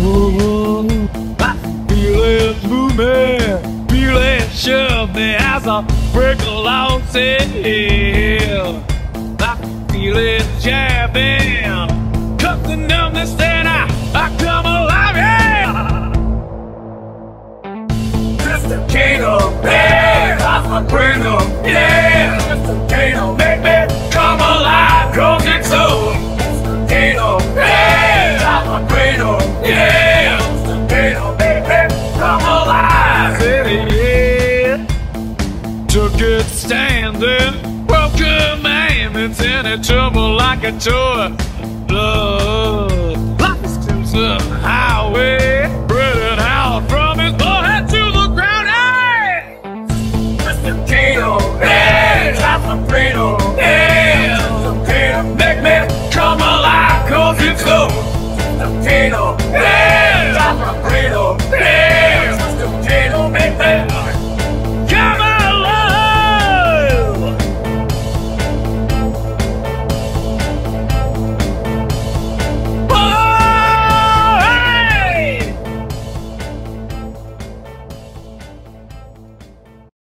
I feel it moving, feel it shove me as I break along sail. I feel it jabbing, cut the numbness and I come alive, yeah. Mr. Kano, yeah, that's my Kano, yeah. Mr. Kano, make me come alive, cause it's so. Mr. Kano, yeah, that's my Kano, yeah. Mr. Kano, make me come alive, yeah. Took it standing, broke commandments, and it tumbled like a toy. Blood, like a Simpson highway, spreading out from his forehead to the ground. Hey! Mr. Kano, yeah, that's my Kano, yeah. Mr. Kano, make me come alive, cause it's so. Mr. Kano, yeah.